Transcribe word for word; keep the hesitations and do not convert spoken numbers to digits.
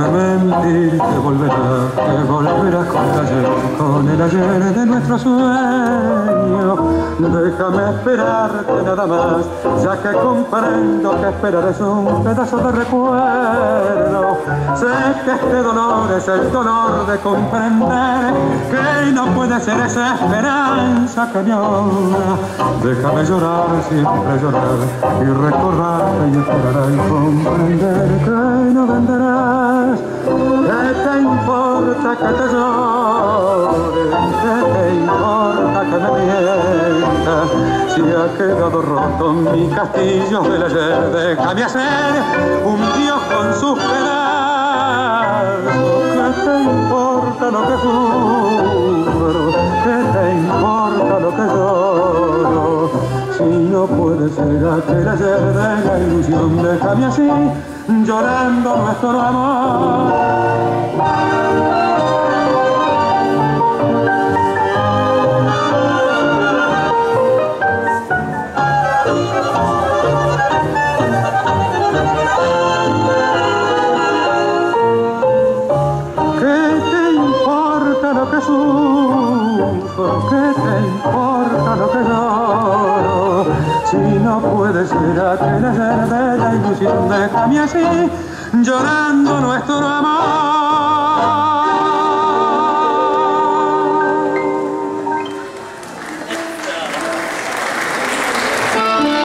mentir que volverás, que volverás con el ayer, con el ayer de nuestro sueño. Déjame esperarte nada más, ya que comprendo que esperar es un pedazo de recuerdo. Sé que este dolor es el dolor de comprender que no puede ser esa esperanza que me ahoga. Déjame llorar, siempre llorar, y recordarte y esperar y comprender que no vendrás. ¿Qué te importa que te llore? ¿Qué te importa que me mienta? Si ha quedado roto mi castillo del ayer, déjame hacer un dios con sus pedazos. ¿Qué te importa lo que sufro? ¿Qué te importa lo que lloro? Si no puede ser aquel ayer de la ilusión, déjame así, llorando nuestro amor. Lo que sufro, ¿qué te importa lo que lloro? Si no puede ser aquel ayer de la ilusión, déjame así, llorando nuestro amor.